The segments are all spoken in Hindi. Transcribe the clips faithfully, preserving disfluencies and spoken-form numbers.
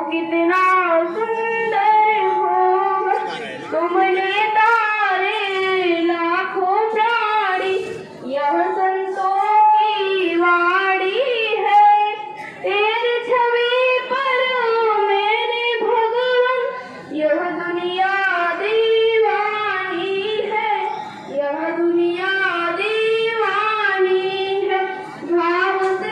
कितना सुंदर होगा तुमने तारे लाखों प्राणी, यह संतों की वाणी है। तेरी छवि पर मेरे भगवान, यह दुनिया दीवानी है, यह दुनिया दीवानी है। भाव से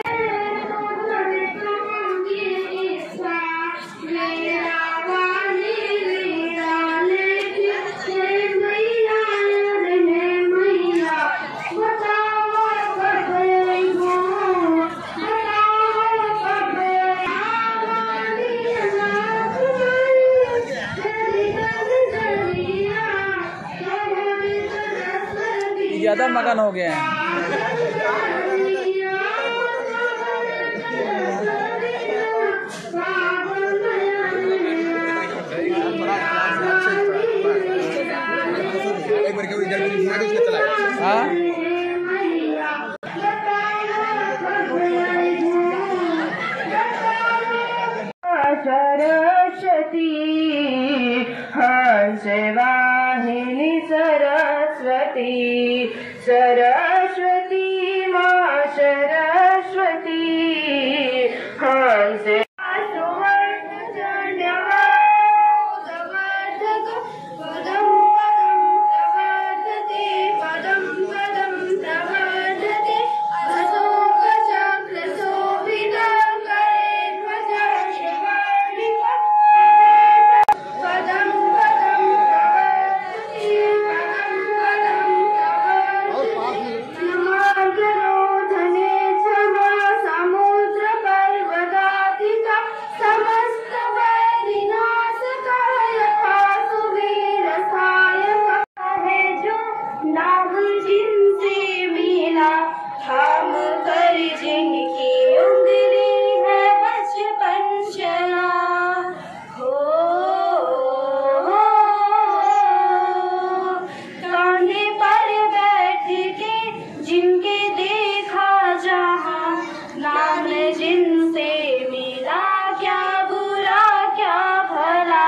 ज्यादा मगन हो गए हैं। हाँ सरस्वती हंस वाहिनी सरस्वती, सरस्वती माँ सरस्वती हंस हम कर जिनकी उंगली है बचपन चला हो, कांधे पर बैठ के जिनके देखा जहाँ, नाम जिनसे मिला क्या बुरा क्या भला।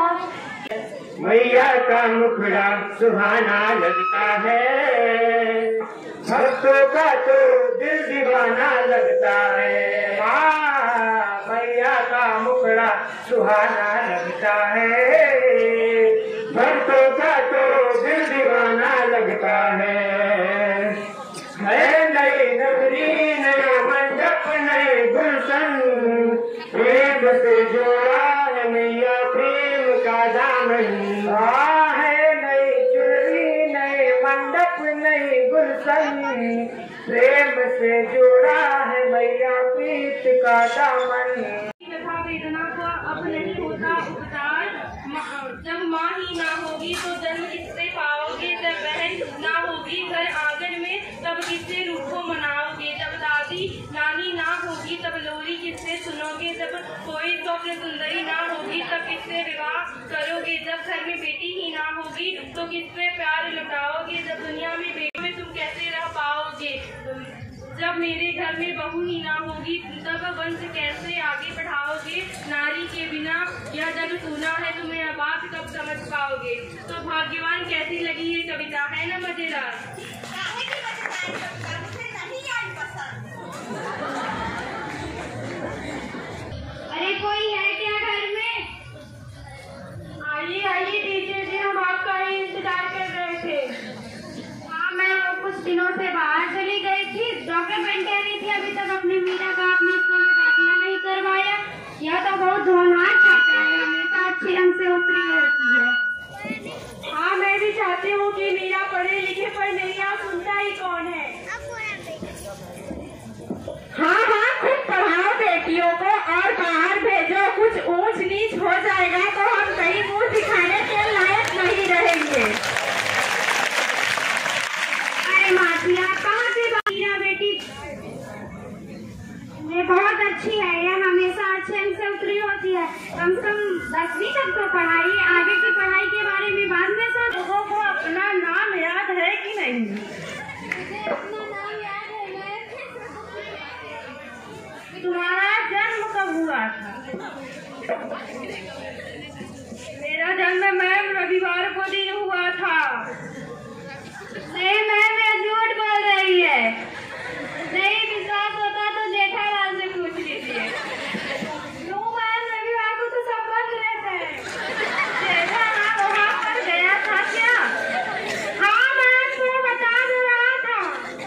मैया का मुखड़ा सुहाना लगता है, भक्तों का तो दिल दीवाना लगता है। मैया का मुखड़ा सुहाना लगता है, भक्तों का तो दिल दीवाना लगता है। है नई नगरी नया मंडप नए गुलशन, प्रेम से जोड़ा है मैया प्रेम का दामन। है नई चुनरी नए मंडप नई गुलशन, प्रेम से जोड़ा है मैया प्रीत का दामन। वेदना को अब नहीं होता उपचार, जब माँ ही ना होगी तो जन्म किससे पाओगे, जब बहन ना होगी घर आंगन में तब किससे रूप को मनाओगे, जब दादी नानी ना होगी तब लोरी किससे सुनोगे, जब कोई स्वप्न सुंदरी ना होगी तब किससे विवाह करोगे, जब घर में बेटी ही ना होगी तो किससे प्यार लुटाओगे, जब दुनिया में बेटी में तुम कैसे रह पाओगे, जब मेरे घर में बहू ही ना होगी तब वंश कैसे आगे बढ़ाओगे। नारी के बिना यह जग सूना है, तुम्हें यह बात कब समझ पाओगे। तो भाग्यवान कैसी लगी ये कविता, है ना मजेदार। अरे कोई है क्या घर में? आइए आइए टीचर जी, हम आपका ही इंतजार कर रहे थे। हाँ मैं कुछ दिनों से बाहर चली गई थी, डॉक्यूमेंट कह रही थी अभी तक अपने मीरा का आपने स्कूल में दाखिला नहीं करवाया। यह तो बहुत होनहार छात्रा है, हमेशा अच्छे रंग से उत्तीर्ण होती है। हाँ मैं भी चाहती हूँ कि मीरा पढ़े लिखे, पर मेरी यहाँ सुनता ही कौन है। हाँ हाँ खुद पढ़ाओ बेटियों को और बाहर भेजो, कुछ ऊंच नीच हो जाएगा तो हम कहीं मुँह दिखाने के लायक नहीं रहेंगे। अरे मातिया कहाँ से मीरा बेटी? ये बहुत अच्छी है, यह हमेशा अच्छे से उत्तीर्ण होती है। कम से कम दसवीं तक तो पढ़ाई, आगे की पढ़ाई के बारे में बाद में सब लोगों को अपना नाम याद है कि नहीं? मुझे अपना नाम याद है। तुम्हारा जन्म कब हुआ था। मेरा जन्म मैम रविवार को दिन हुआ था। नहीं मैम, ये झूठ बोल रही है। नहीं विश्वास होता तो जेठालाल से पूछ लीजिए। नो मैम, रविवार को तो सब बंद रहते हैं। जेठालाल वहाँ पर गया था क्या? हाँ मैम, वो बता तो रहा था।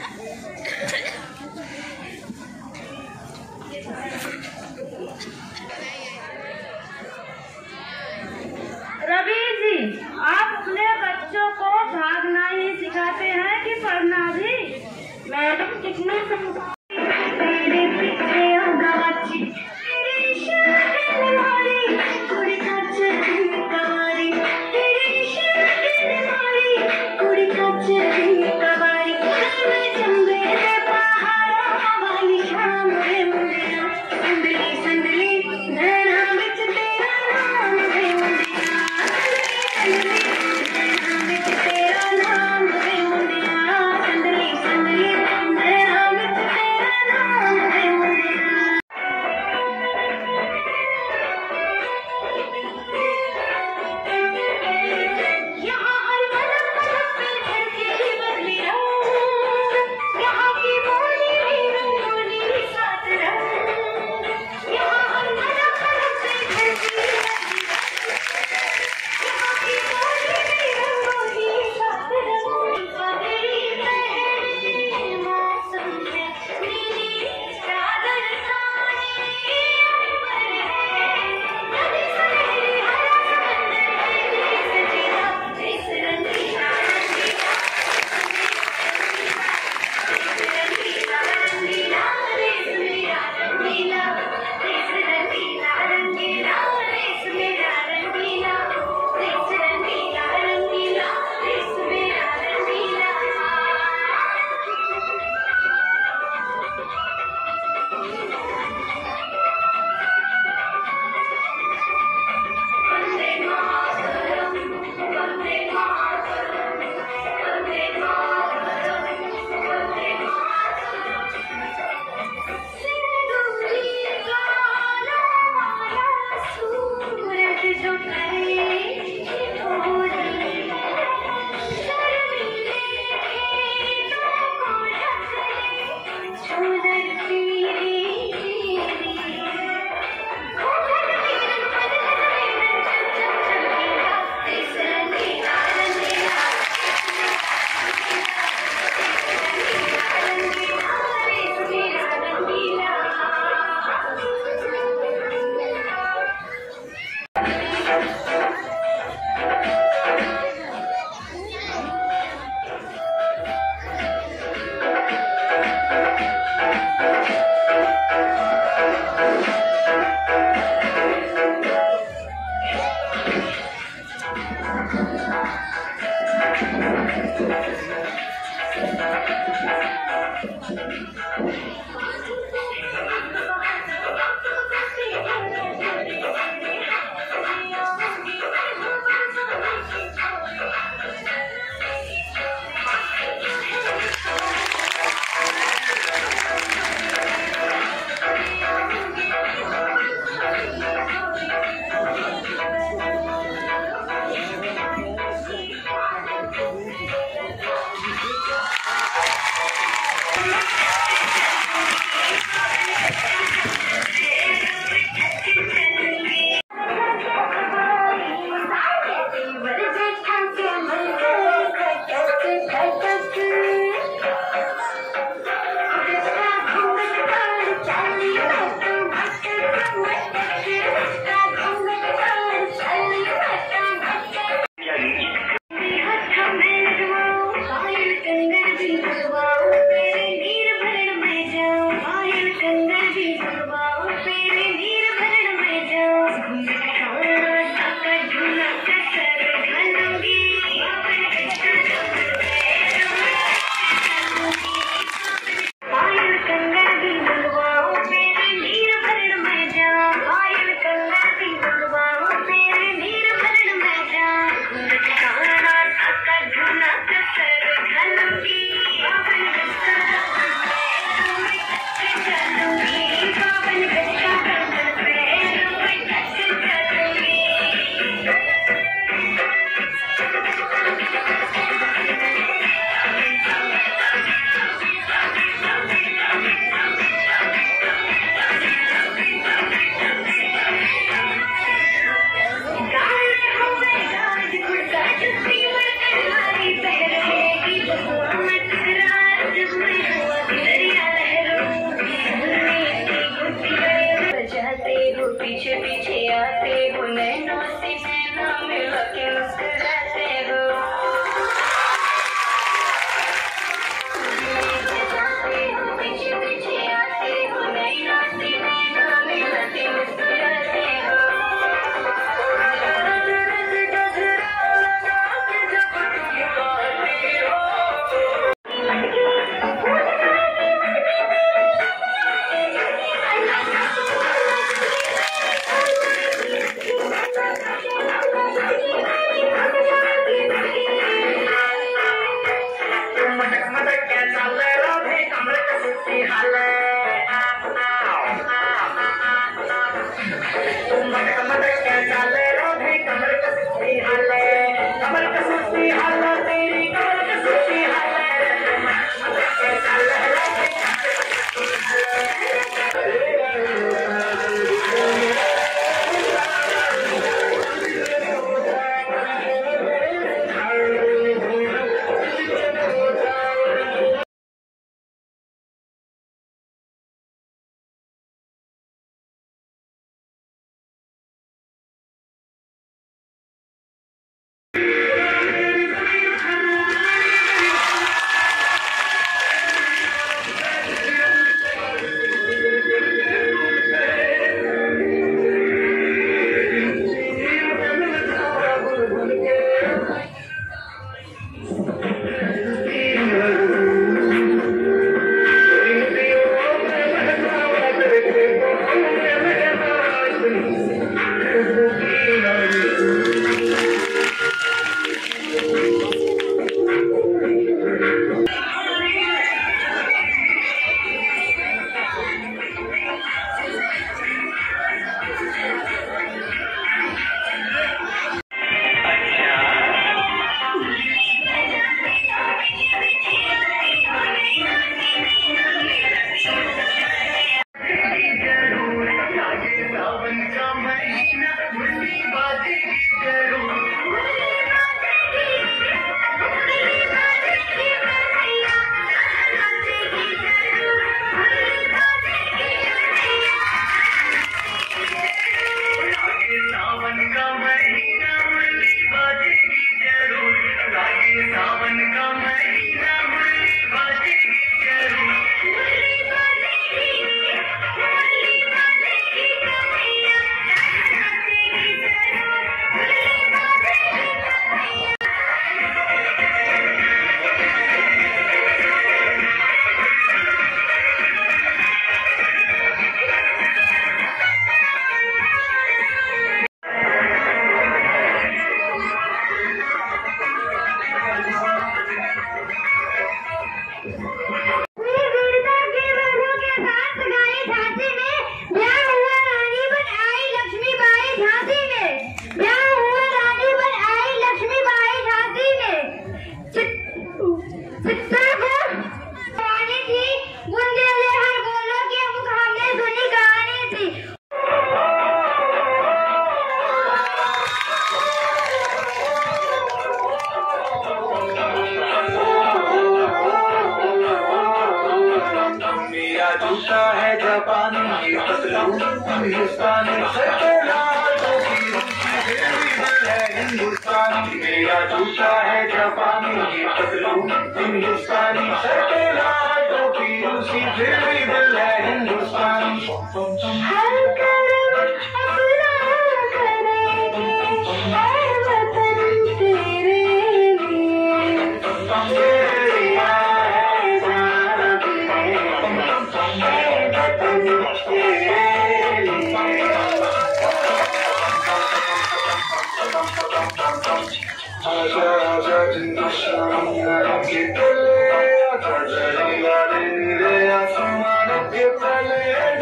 रवि जी, आप अपने बच्चों को भागना ही सिखाते हैं कि पढ़ना भी? मैडम कितने तेरे पीछे गाची तेरे शहर वाली कुड़ी कच्च कवारी तेरे शहर वाली कुड़ी कच्च कवारी मैं चंबे दे पहाड़ों वाली शाम रे मुंडिया संदली संदली नैना विच तेरा नाम रे मुंडिया नैना विच तेरा नाम रे मुंडिया संदली संदली नैना विच हिंदुस्तानी हिंदुस्तानी मेरा जूता है जापानी पतलून हिंदुस्तानी लाल टोपी रूसी फिर भी दिल है हिंदुस्तानी हर करम अपना करेगी है वतन तेरे लिए तेरा है सारा है वतन तेरे आजा आजा हिंदुस्तानी के तले आजा चली वाले नीले आसमान के तले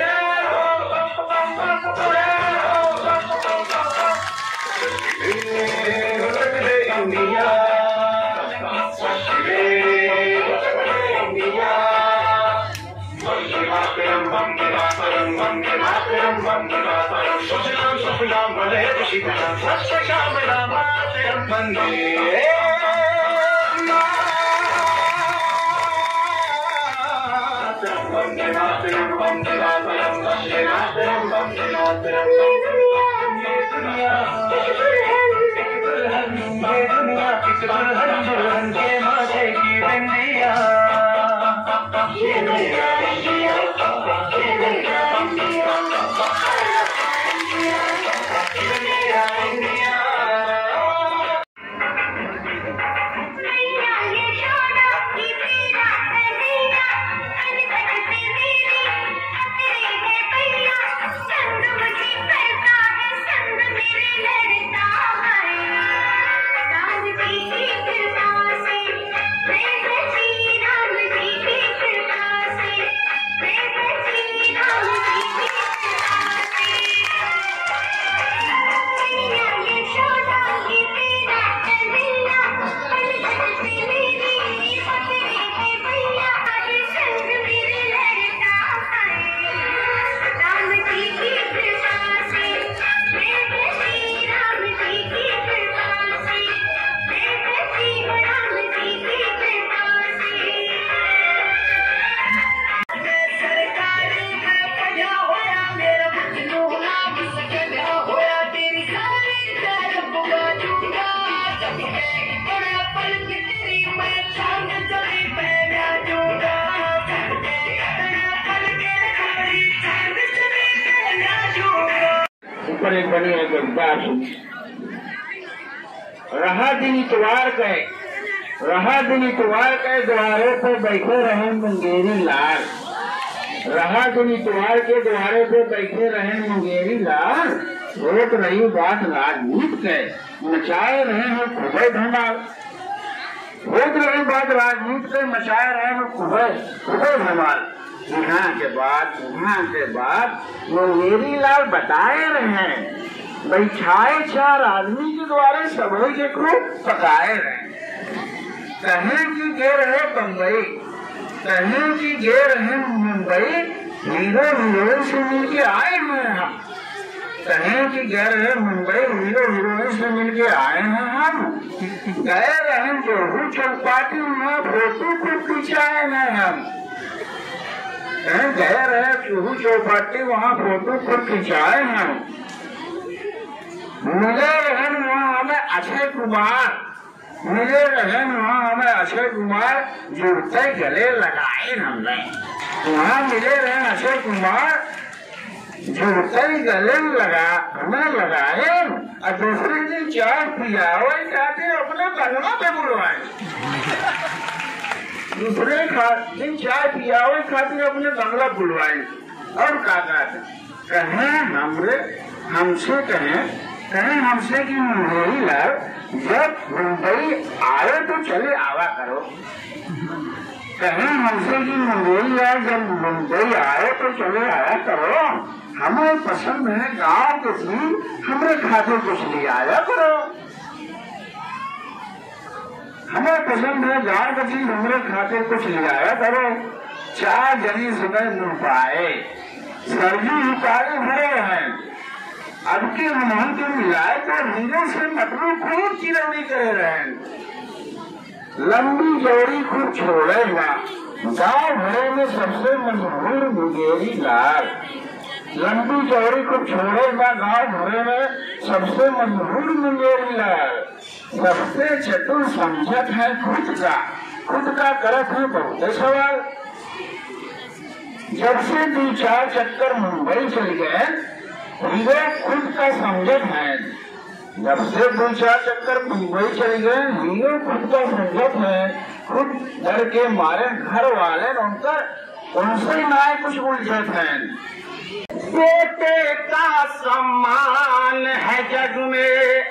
इंडिया इंडिया वंदे मातरम वंदे मातरम वंदे मातरम वंदे मातरम सुजलाम सुफलाम भले शीतलाम सत्य श्यामलाम मातरम वंदे वंदे मातरम वंदे मातरम वंदे मातरम वंदे मातरम ये दुनिया ये दुनिया किस दुल्हन दुल्हन के माथे की बिंदिया ये दुनिया इंडिया ये दुनिया इंडिया इंडिया इंडिया एक बनी है रहा दिन इतवार के रहा दिन इतवार के द्वारे पे बैठे रहे मुंगेरी लाल रहा दिन इतवार के द्वारे पे बैठे रहे मुंगेरी लाल रोक रही बात राजनीत के मचाए रहे हैं खुबे धमाल रोक रही बात राजनीत के मचाए रहे हैं खुबे खुबे धमाल यहाँ के बाद यहाँ के बाद मुंगेरी लाल बताए रहे हैं बैठाए चार आदमी के द्वारा सभी के को पकाए रहे कहीं की गे रहे बम्बई कहीं की गे रहे मुंबई हीरो हीरोइन से मिलके आए हैं हम कहीं की गे रहे मुंबई हीरो हीरोइन से मिलके आए हैं हम गए रहे जोहू चौपाटी में फोटो को खिंचाए हैं हम गए रहे जोहू चौपाटी वहाँ फोटो को खिंचाए हैं मिले रहे वहाँ हमें अक्षय कुमार मिले रहे वहाँ हमें अक्षय कुमार जुड़ते गले लगाए हमने वहाँ मिले रहे अक्षय कुमार जुड़ते गले लगा हमें लगाए और दूसरे दिन चाय पियावे खाते अपने बंगला पे बुलवाए दूसरे दिन चाय पियावे खाते अपने बंगला बुलवाए और का कहते कहें हमरे हमसे कहें कहें हमसे कि मुंबई लाल जब मुंबई आए तो चले आवा करो कहें हमसे कि मुंबई लाल जब मुंबई आए तो चले आया करो हमें पसंद है गाँव के चीज हमारे खाते कुछ ले आया करो हमें पसंद है गाँव का चीज हमारे खाते कुछ ले आया करो चार जनी सुबह मुँह पाए सर्दी उतारे भरे हैं अब के उन्होंने तो मिलाए तो हीरो से मतलब खूब चिरौनी करे रहे लंबी जोड़ी खूब छोड़ेगा गाँव भरे में सबसे मशहूर मुंगेरी लाल लंबी चौड़ी को छोड़े बा गाँव भरे में सबसे मशहूर मुंगेरी लाल, सबसे चतुर समझत है खुद का, खुद का करत है बहुत सवाल। जब से दो चार चक्कर मुंबई चल गए हीरे खुद का समझत है, जब से दो चार चक्कर मुंबई चल गए हीरे खुद का समझत है, खुद डर के मारे घर वाले उनका उनसे ना कुछ उलझत है। बेटे का सम्मान है जग में,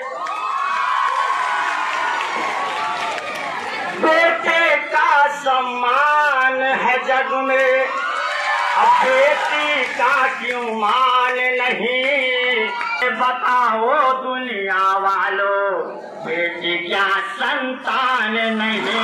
बेटे का सम्मान है जग में, बेटी का क्यों मान नहीं, बताओ दुनिया वालों बेटी क्या संतान नहीं,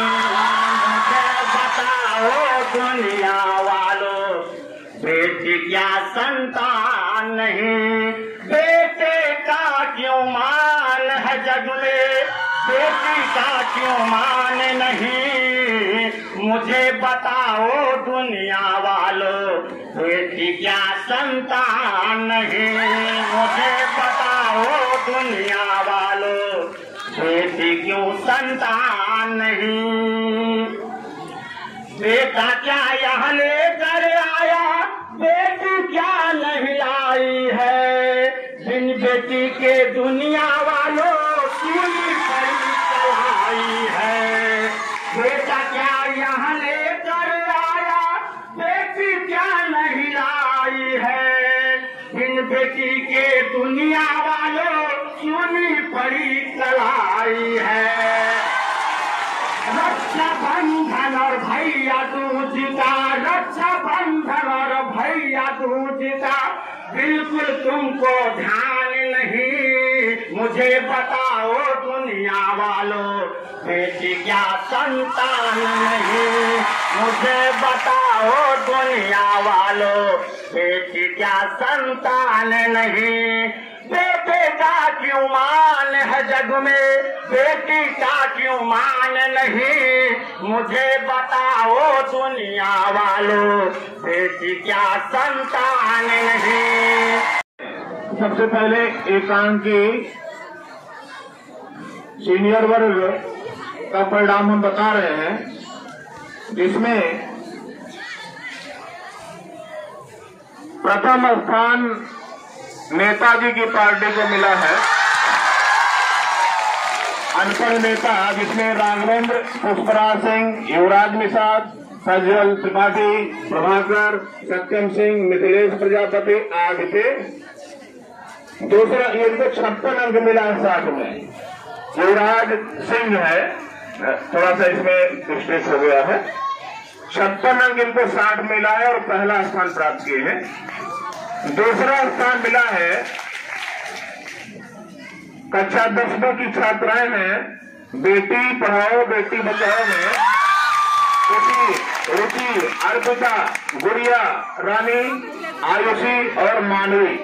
बताओ दुनिया वालों बेटी क्या संतान नहीं। बेटे का क्यों मान है जग में, बेटी का क्यों मान नहीं, मुझे बताओ दुनिया वालों बेटी क्या संतान नहीं, मुझे बताओ दुनिया वालों बेटी क्यों संतान नहीं। बेटा क्या यहाँ लेकर आया, बेटी क्या नहीं आई है, बिन बेटी के दुनिया वालों सूली पड़ी चलाई है। बेटा क्या यहाँ लेकर आया, बेटी क्या नहीं लाई है, बिन बेटी के दुनिया वालों सूली पड़ी चलाई है। रक्षा बंधन और भैया दूज का, रक्षा बंधन और भैया दूज का बिल्कुल तुमको ध्यान नहीं, मुझे बताओ दुनिया वालों बेटी क्या संतान नहीं, मुझे बताओ दुनिया वालों बेटी क्या संतान नहीं। बेटे का क्यों मान है जग में, बेटी का क्यों मान नहीं, मुझे बताओ दुनिया वालों बेटी क्या संतान नहीं। सबसे पहले एकांक की सीनियर वर्ग का परिणाम हम बता रहे हैं, जिसमें प्रथम स्थान नेताजी की पार्टी को मिला है। अनपढ़ नेता जिसमें राघवेंद्र, पुष्पराज सिंह, युवराज निषाद, प्रज्वल त्रिपाठी, प्रभाकर, सत्यम सिंह, मिथिलेश प्रजापति आदि थे। दूसरा इनको छप्पन अंक मिला है साठ में। युवराज सिंह है, थोड़ा सा इसमें मिस्टेक हो गया है, छप्पन अंक इनको साठ मिला है और पहला स्थान प्राप्त किए हैं। दूसरा स्थान मिला है कक्षा दसवीं की छात्राएं हैं, बेटी पढ़ाओ बेटी बचाओ में रुचि, रुचि, अर्पिता, गुड़िया, रानी, आयुषी और मानवी।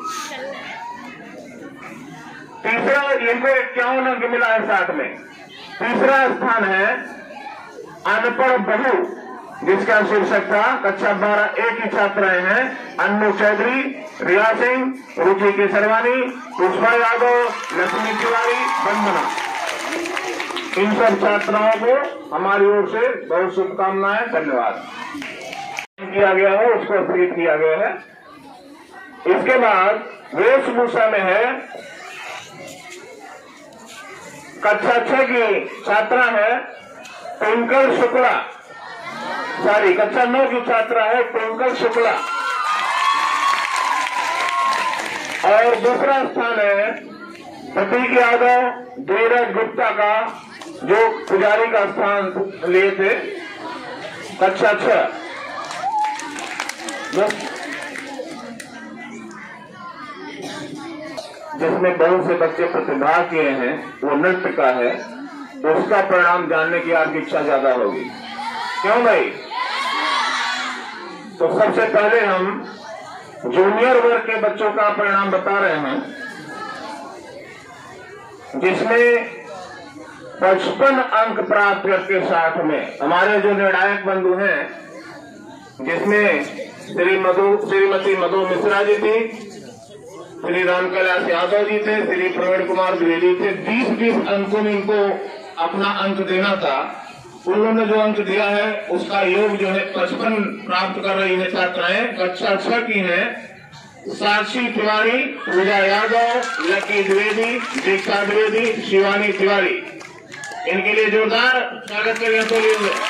तीसरा इनको इक्यावन अंक मिला है साठ में। तीसरा स्थान है अनपढ़ बहू, जिसका शीर्षक था कक्षा बारह ए की छात्राएं हैं अन्नू चौधरी, रिया सिंह, रुचि केसरवानी, पुष्पा यादव, लक्ष्मी तिवारी, वंदना। इन सब छात्राओं को हमारी ओर से बहुत शुभकामनाएं, धन्यवाद किया गया है, उसको प्रीत किया गया है। इसके बाद वेशभूषा में है कक्षा छह की छात्रा है ट्विंकल शुक्ला, सॉरी कक्षा नौ की छात्रा है ट्विंकल शुक्ला। और दूसरा स्थान है प्रतीक यादव, धीरज गुप्ता का, जो पुजारी का स्थान लिए थे कक्षा छह। जिसमें बहुत से बच्चे प्रतिभा किए हैं, वो नृत्य का है, उसका परिणाम जानने की आपकी इच्छा ज्यादा होगी, क्यों भाई? तो सबसे पहले हम जूनियर वर्ग के बच्चों का परिणाम बता रहे हैं, जिसमें पचपन अंक प्राप्त करके साथ में हमारे जो निर्णायक बंधु हैं, जिसमें श्री मधु श्रीमती मधु मिश्रा जी थी, श्री राम कैलाश यादव जी थे, श्री प्रवीण कुमार द्विवेदी थे। बीस बीस अंकों में इनको अपना अंक देना था। उन्होंने जो अंक दिया है उसका योग जो है पचपन प्राप्त कर रही है छात्राएं। कक्षा छह की है साक्षी तिवारी, पूजा यादव, लकी द्विवेदी, दीक्षा द्विवेदी, शिवानी तिवारी। इनके लिए जोरदार स्वागत करें। तो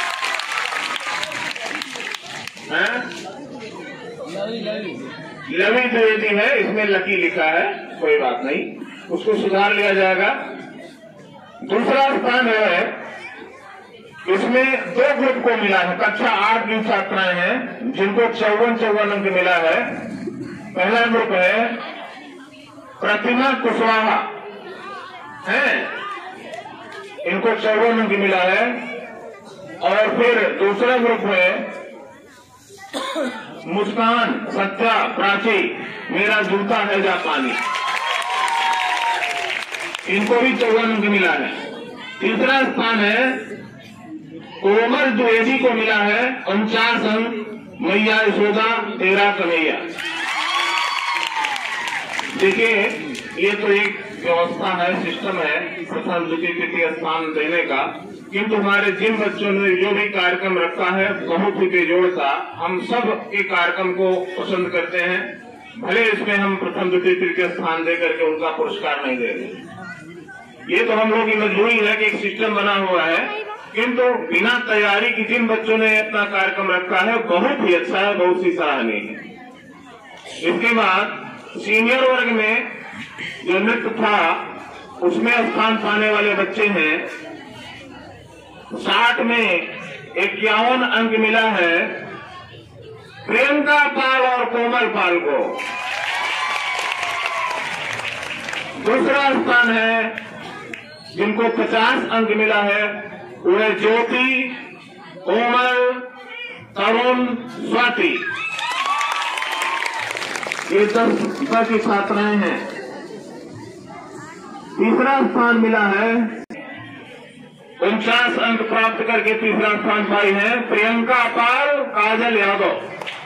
लवी द्विवेदी है, इसमें लकी लिखा है, कोई बात नहीं, उसको सुधार लिया जाएगा। दूसरा स्थान है, इसमें दो ग्रुप को मिला है। कक्षा आठ की छात्राएं हैं जिनको चौवन चौवन अंक मिला है। पहला ग्रुप है प्रतिमा कुशवाहा है, इनको चौवन अंक मिला है। और फिर दूसरा ग्रुप है मुस्कान सत्या प्राची, मेरा जूता है जापानी, इनको भी चौवन अंक मिला है। तीसरा स्थान है कोमल द्विवेदी को मिला है उनचास अंक, मैया यशोदा तेरा कन्हैया। देखिए ये तो एक व्यवस्था है, सिस्टम है प्रथम द्वितीय तृतीय स्थान देने का, किंतु हमारे जिन बच्चों ने जो भी कार्यक्रम रखा है बहुत ही बेजोड़ था। हम सब एक कार्यक्रम को पसंद करते हैं, भले इसमें हम प्रथम द्वितीय तृतीय स्थान दे करके उनका पुरस्कार नहीं दे रहे। ये तो हम लोग की मजबूरी है कि एक सिस्टम बना हुआ है, किंतु बिना तैयारी की जिन बच्चों ने अपना कार्यक्रम रखा है बहुत ही अच्छा है, बहुत ही सराहनीय है। इसके बाद सीनियर वर्ग में जो नृत्य था उसमें स्थान पाने वाले बच्चे हैं। साठ में इक्यावन अंक मिला है प्रियंका पाल और कोमल पाल को। दूसरा स्थान है जिनको पचास अंक मिला है वे ज्योति, कोमल, तरुण, स्वाति, ये दस दस की छात्राएं हैं। तीसरा स्थान मिला है उनचास अंक प्राप्त करके तीसरा स्थान पाई है प्रियंका पाल, काजल यादव।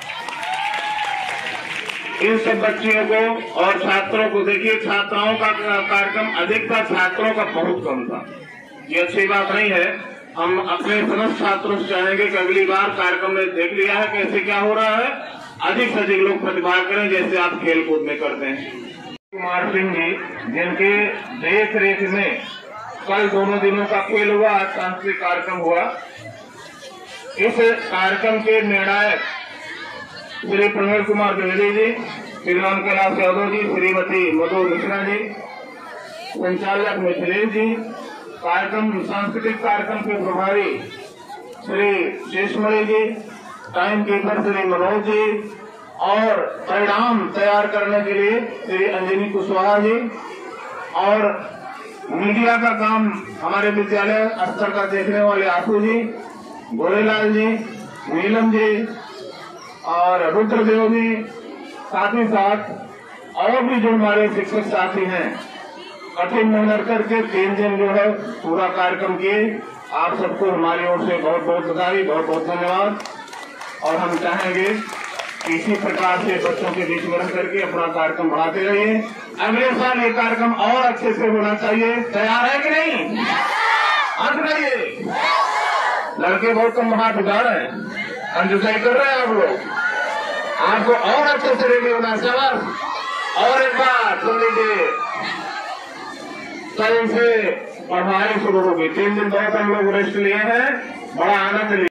इन सब बच्चियों को और छात्रों को देखिए, छात्राओं का कार्यक्रम अधिक था, छात्रों का बहुत कम था। ये अच्छी बात नहीं है। हम अपने समस्त छात्रों से चाहेंगे कि अगली बार कार्यक्रम में देख लिया है कैसे क्या हो रहा है, अधिक से अधिक लोग प्रतिभाग करें जैसे आप खेल कूद में करते हैं। कुमार सिंह जी जिनके देख रेख में कल दोनों दिनों का खेल हुआ, आज सांस्कृतिक कार्यक्रम हुआ। इस कार्यक्रम के निर्णायक श्री प्रवीण कुमार द्विवेदी जी, श्री राम कैलाश यादव जी, श्रीमती मधु मिश्रा जी, संचालक मिथिलेश जी, कार्यक्रम सांस्कृतिक कार्यक्रम के प्रभारी श्री शेषमणि जी, टाइम कीपर श्री मनोज जी और परिणाम तैयार करने के लिए श्री अंजनी कुशवाहा जी और मीडिया का काम हमारे विद्यालय स्तर का देखने वाले आशु जी, गोरेलाल जी, नीलम जी और रुद्रदेव जी, साथ ही साथ और भी जो हमारे शिक्षक साथी हैं कठिन मेहनत करके तीन दिन जो है पूरा कार्यक्रम किए। आप सबको हमारी ओर से बहुत बहुत बधाई, बहुत बहुत धन्यवाद। और हम चाहेंगे कि इसी प्रकार से बच्चों के बीच में रह करके अपना कार्यक्रम बढ़ाते रहिए। अगले साल ये कार्यक्रम और अच्छे से होना चाहिए। तैयार है कि नहीं? हंस रहिए, लड़के बहुत कम हाथ उठा रहे हैं, अंजुसाई कर रहे हैं आप लोग। आपको और अच्छे से रेडी होना है। और एक बात सुन लीजिए, कल से पढ़ाई शुरू होगी। तीन दिन बहुत हम लोग रेस्ट लिए हैं, बड़ा आनंद लिया।